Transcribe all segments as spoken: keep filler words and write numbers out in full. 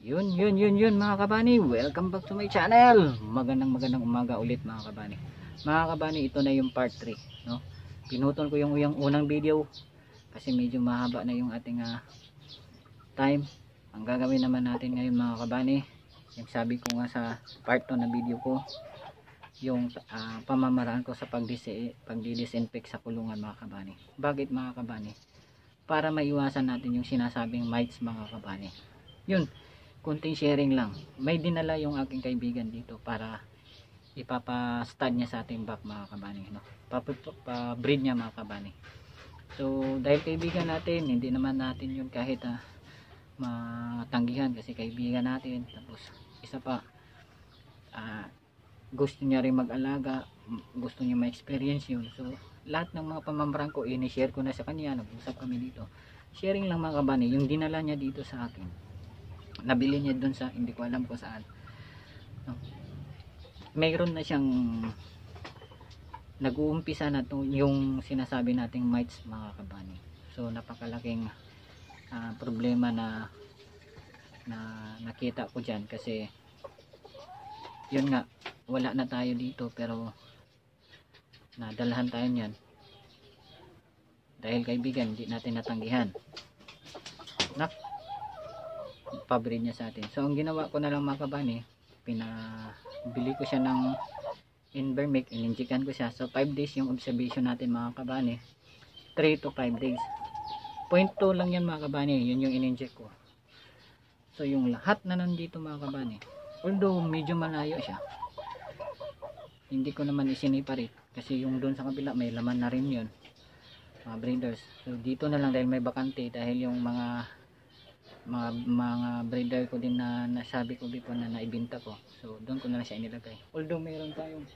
Yun, yun, yun, yun mga kabani. Welcome back to my channel. Magandang magandang umaga ulit mga kabani. Mga kabani, ito na yung part three, no? Pinutol ko yung, yung unang video kasi medyo mahaba na yung ating uh, time. Ang gagawin naman natin ngayon mga kabani, yung sabi ko nga sa part two na video ko, yung uh, pamamaraan ko sa pagdi-disinfect sa kulungan mga kabani. Bakit mga kabani? Para maiwasan natin yung sinasabing mites mga kabani. Yun, kunting sharing lang. May dinala yung aking kaibigan dito para ipapa-stud niya sa ating back mga kabani, no? Pa-breed niya mga kabani. So dahil kaibigan natin, hindi naman natin yun kahit uh, matanggihan kasi kaibigan natin. Tapos isa pa, uh, gusto niya rin mag-alaga, gusto niya ma-experience yun. So lahat ng mga pamamaraan ko ini-share ko na sa kanya. Nag-usap kami dito, sharing lang mga kabani. Yung dinala niya dito sa akin, nabili niya dun sa hindi ko alam kung saan, no? Mayroon na siyang nag-uumpisa na to yung sinasabi nating mites mga kabani. So napakalaking uh, problema na na nakita ko dyan kasi yun nga, wala na tayo dito pero nadalhan tayo niyan dahil kaibigan, hindi natin natanggihan, nak pabreed niya sa atin. So ang ginawa ko na lang mga kabani, pinabili ko siya ng Invermic, ininjikan ko siya. So five days yung observation natin mga kabani, three to five days. Point two lang yan mga kabani, yun yung ininject ko. So yung lahat na nandito mga kabani, although medyo malayo siya, hindi ko naman isiniparate kasi yung doon sa kabila may laman na rin yun mga breeders. So dito na lang dahil may bakante, dahil yung mga mga mga breeder ko din na nasabi ko before na naibenta ko, so doon ko na lang siya inilagay. Although mayroon tayong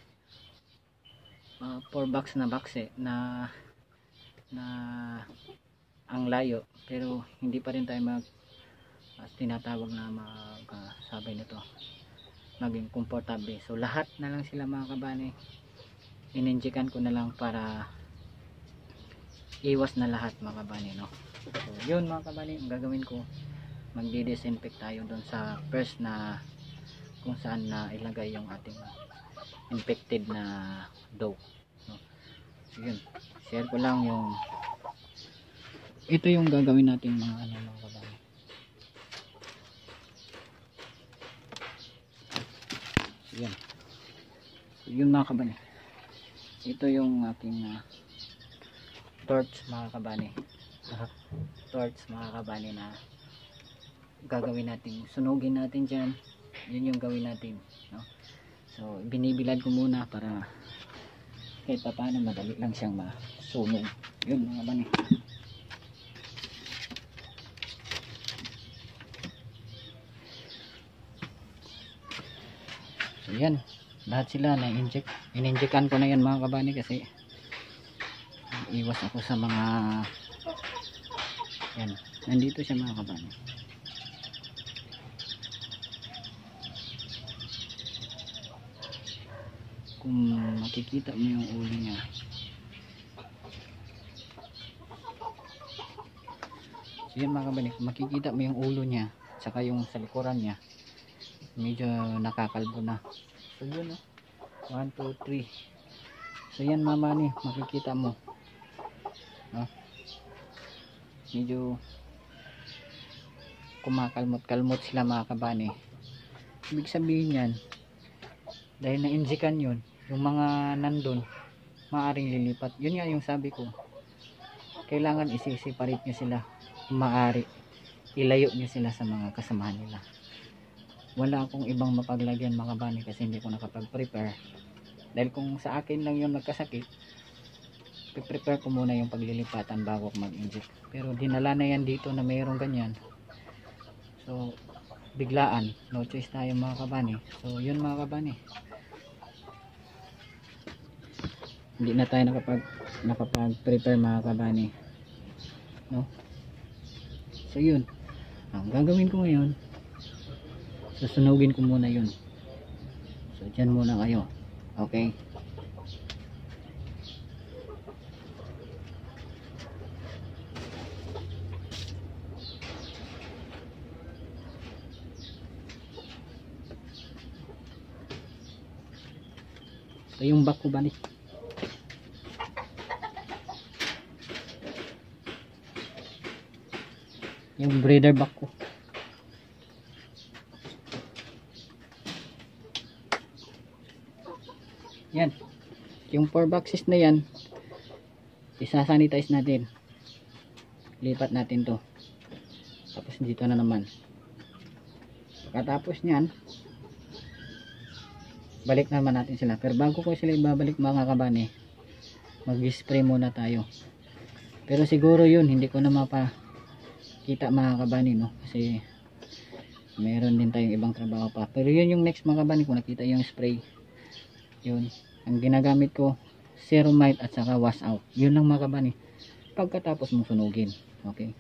uh, four box na box eh, na na ang layo, pero hindi pa rin tayo mag uh, tinatawag na magkasabay uh, nito maging komportable. So lahat na lang sila mga kabani, ininjikan ko na lang para iwas na lahat mga kabani, no? So yun mga kabani, ang gagawin ko, magdi-disinfect tayo doon sa first na kung saan na ilagay yung ating infected na dog, no? So yun, share ko lang yung ito yung gagawin natin mga ano mga kabani. So yun, so yun mga kabani, ito yung aking uh, torch mga kabani. Torch mga kabani na gagawin natin, sunugin natin dyan. Yun yung gawin natin, no? So binibilad ko muna para kahit pa paano madali lang siyang masunog. Yun mga kabani. So yan, lahat sila na inject, ininjectan ko na yan mga kabani kasi iwas ako sa mga yan, nandito siya mga kabani. Kung makikita mo yung ulo niya, so yan mga kabani, kung makikita mo yung ulo niya saka yung sa likuran niya, medyo nakakalbo na. So yun, no? one, two, three. So yan mga kabani, makikita mo, no? Medyo kumakalmot-kalmot sila mga kabani. Ibig sabihin yan, dahil na-injikan yun, yung mga nandun maaring lilipat. Yun nga yung sabi ko, kailangan isi-separate nyo sila, maaari ilayo nyo sila sa mga kasamahan nila. Wala akong ibang mapaglagyan mga kabani kasi hindi ko nakapag-prepare. Dahil kung sa akin lang yung nagkasakit, i-prepare ko muna yung paglilipatan bago ako mag-inject. Pero dinala na yan dito na mayroong ganyan, so biglaan, no choice tayo mga kabani. So yun mga kabani, hindi na tayo nakapag nakapag-prepare mga kabani, no? So yun, ang gagawin ko ngayon, susunugin ko muna yun. So dyan muna kayo, okay? Ito yung back ko bali. Yung breeder back ko. Yan. Yung four boxes na yan, isa-sanitize natin. Lipat natin to. Tapos dito na naman. Pagkatapos nyan, balik naman natin sila. Pero bago ko sila ibabalik mga kabani, mag-spray muna tayo. Pero siguro yun, hindi ko na mapakita mga kabani, no? Kasi meron din tayong ibang trabaho pa. Pero yun yung next mga kabani, kung nakita yung spray. Yun, ang ginagamit ko, Ceromite at saka wash out. Yun lang mga kabani. Pagkatapos mong sunugin. Okay.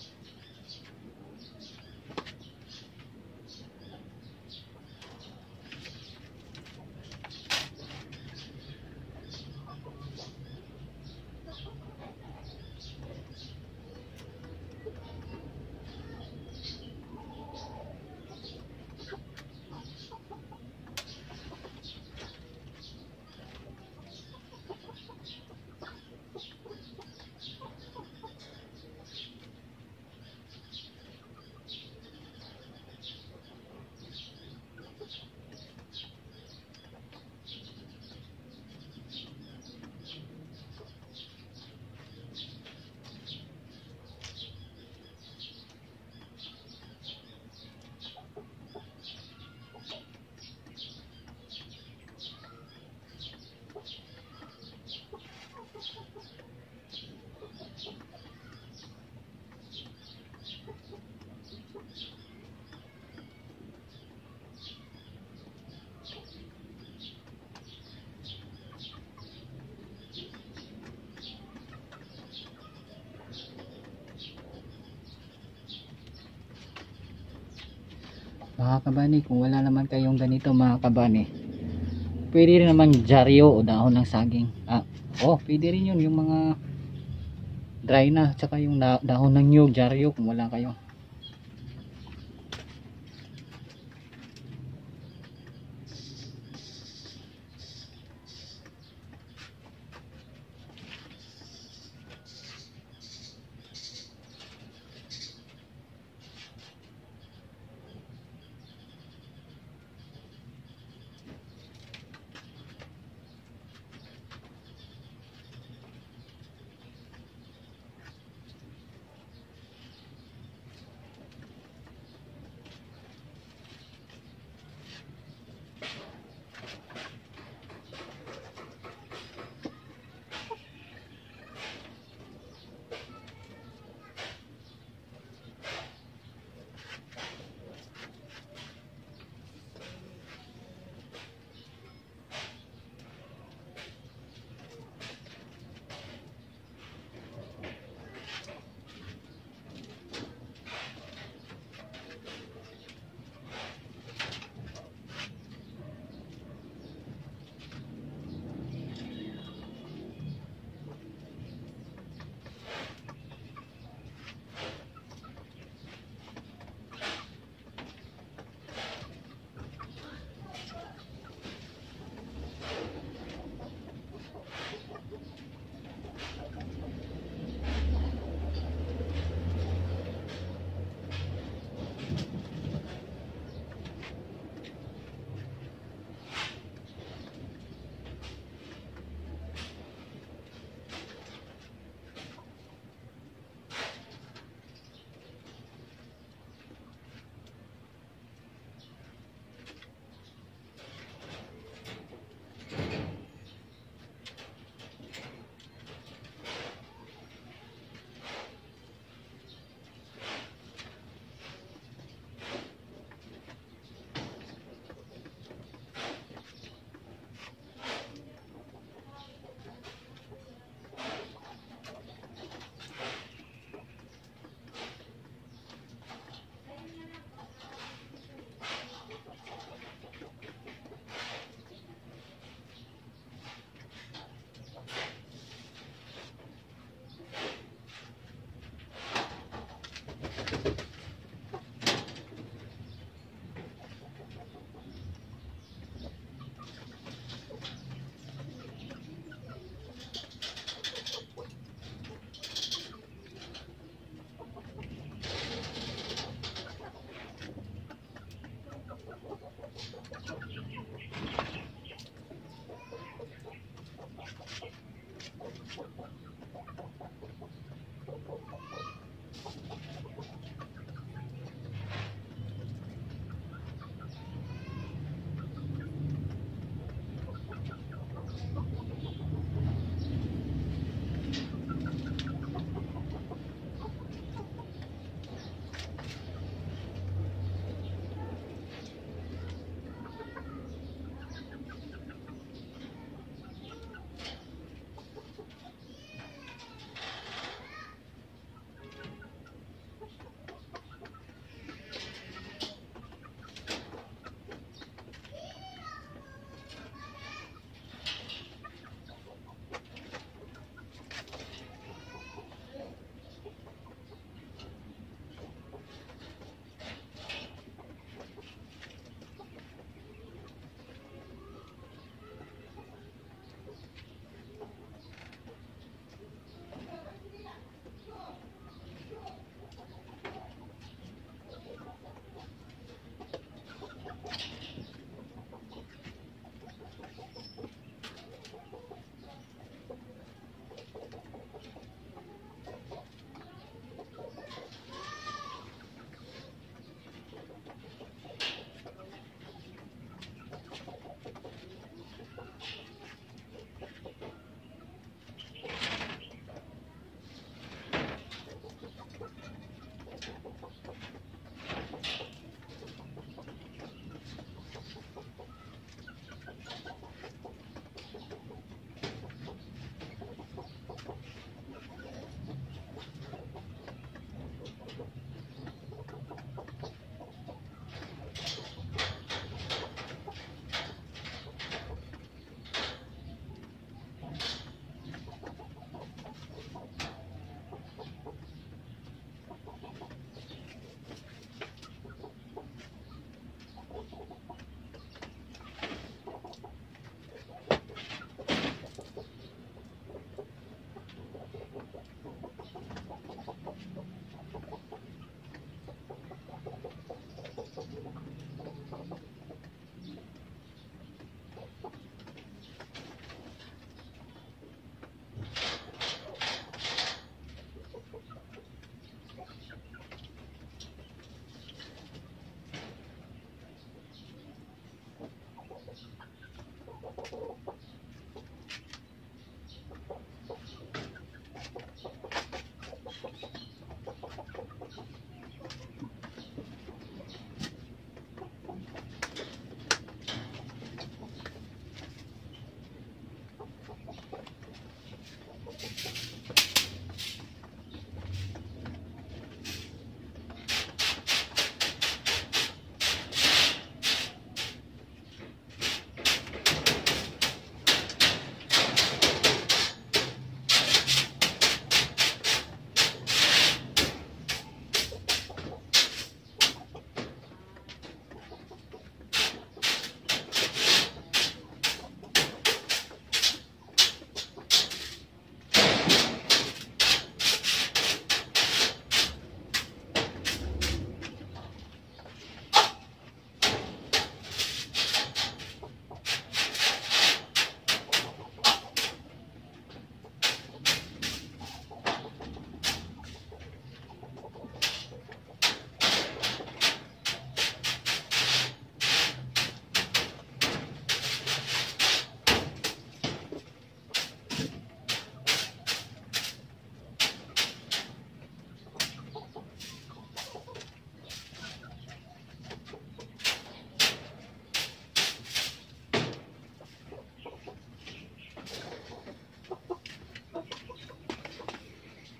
Mga kabani, kung wala naman kayong ganito mga kabani, pwede rin naman dyaryo o dahon ng saging. Ah, oh, pwede rin yun, yung mga dry na, tsaka yung dahon ng nyug, dyaryo kung wala kayo.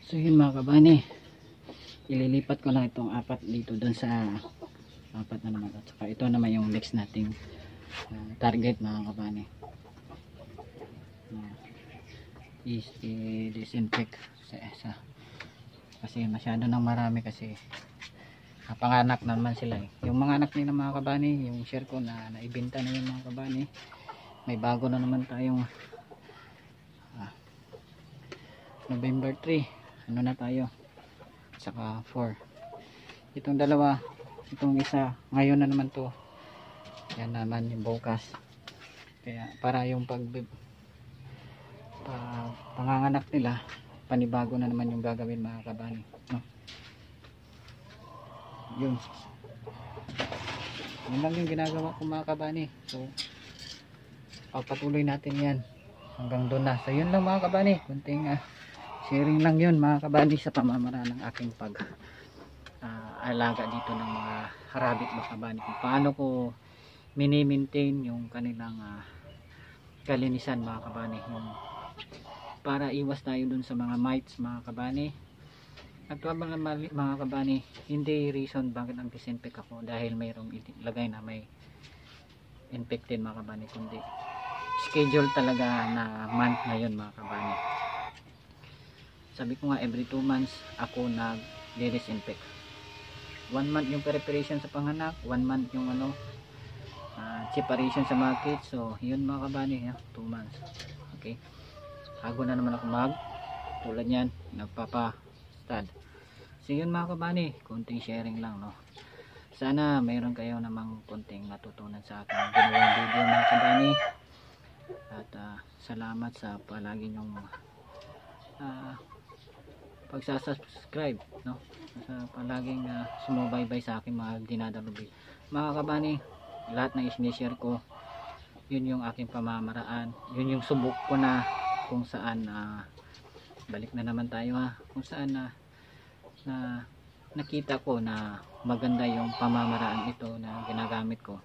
So yun mga kabani, ililipat ko lang itong apat dito doon sa apat na naman, at saka ito naman yung next nating uh, target mga kabani. uh, is i-disinfect sa, sa kasi masyado nang marami, kasi uh, panganak naman sila eh. Yung mga anak nila mga kabani, yung share ko na naibenta na yung mga kabani, may bago na naman tayong uh, November three, ano na tayo, saka four. Itong dalawa, itong isa ngayon na naman to, yan naman yung bukas. Kaya para yung pag pa, panganganak nila, panibago na naman yung gagawin mga kabani, no? Yun yun lang yung ginagawa ko mga kabani. So pagpatuloy natin yan hanggang doon na. So yun lang mga kabani, kunting uh, sharing lang yun mga kabani sa pamamaraan ng aking pag uh, alaga dito ng mga rabbit mga kabani, kung paano ko mini-maintain yung kanilang uh, kalinisan mga kabani, yung para iwas tayo dun sa mga mites mga kabani. At mga, mga kabani, hindi reason bakit ang disinfect ako dahil mayroong ilagay na may infected mga kabani, kundi schedule talaga na month na yun mga kabani. Sabi ko nga every two months ako nag-disinfect. One month yung preparation sa panganak, one month yung ano uh, separation sa mga kids. So yun mga kabani, yeah, two months. Okay, hago na naman ako mag tulad yan, nagpapa stud. So yun mga kabani, konting sharing lang, no? Sana mayroon kayo namang konting natutunan sa aking ginawang video mga kabani. At uh, salamat sa palagi nyong uh, pagsasubscribe, no? Sa palaging uh, sumubaybay sa aking mga dinadalubi mga kabani. Lahat ng i-share ko, yun yung aking pamamaraan, yun yung subok ko na kung saan uh, balik na naman tayo ha, kung saan na, na nakita ko na maganda yung pamamaraan ito na ginagamit ko,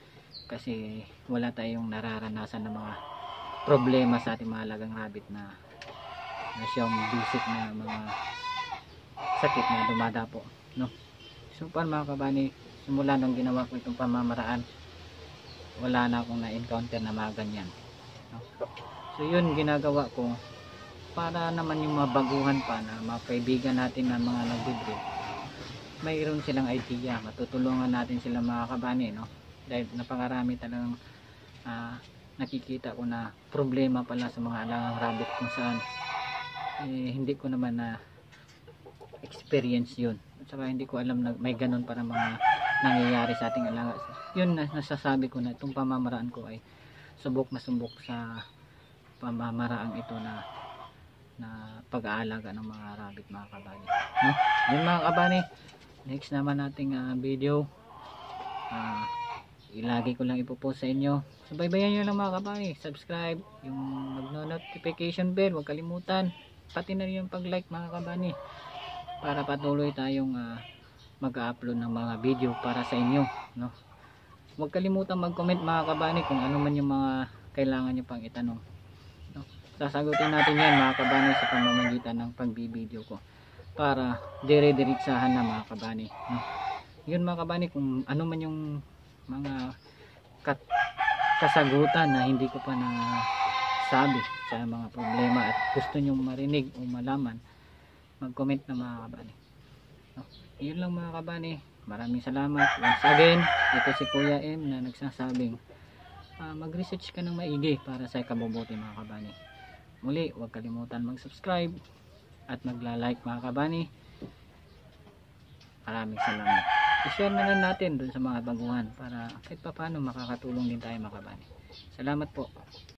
kasi wala tayong nararanasan ng mga problema sa ating mga alagang rabbit na na siyang basic na mga sakit na dumadapo, no? So paano mga kabani, simula nung ginawa ko itong pamamaraan, wala na akong na-encounter na mga ganyan, no? So yun ginagawa ko para naman yung mga baguhan pa na mga kaibigan natin na mga nagbe-breed, mayroon silang idea, matutulungan natin sila mga kabani, no? Dahil napakarami talagang uh, nakikita ko na problema pala sa mga alagang rabbit, kung saan eh, hindi ko naman na experience yun, at saka hindi ko alam na may ganun para mga nangyayari sa ating alaga. Yun na nasasabi ko na itong pamamaraan ko ay subok na subok sa pamamaraan ito na na pag-aalaga ng mga rabbit mga kabani, no? Yun mga kabani, next naman nating uh, video, uh, ilagi ko lang ipopost sa inyo. Subaybayan nyo lang mga kabani, subscribe, yung mag-notification bell, huwag kalimutan, pati na rin yung pag-like mga kabani, para patuloy tayong uh, mag-upload ng mga video para sa inyo, no? Huwag kalimutan mag-comment mga kabani kung ano man yung mga kailangan nyo pang itanong, no? Sasagutin natin yan mga kabani sa pamamagitan ng pagbibideo ko, para dire-diretsahan na mga kabani, no? Yun mga kabani, kung ano man yung mga kat kasagutan na hindi ko pa na sabi sa mga problema at gusto nyong marinig o malaman, mag-comment na mga kabani, no? Yun lang mga kabani, maraming salamat once again. Ito si Kuya M na nagsasabing uh, mag-research ka ng maigi para sa ikabubuti mga kabani. Muli, huwag kalimutan mag-subscribe at magla-like mga kabani. Maraming salamat. I-share na lang natin dun sa mga baguhan para kahit pa paano makakatulong din tayo mga kabani. Salamat po.